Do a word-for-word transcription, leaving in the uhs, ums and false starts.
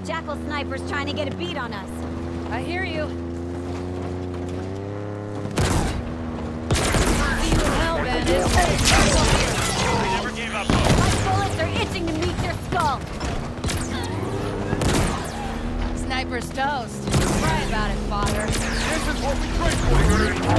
Jackal sniper's trying to get a beat on us. I hear you. They never gave up hope. My bullets are itching to meet your skull. Sniper's toast. Cry about it, father. This is what we trained for.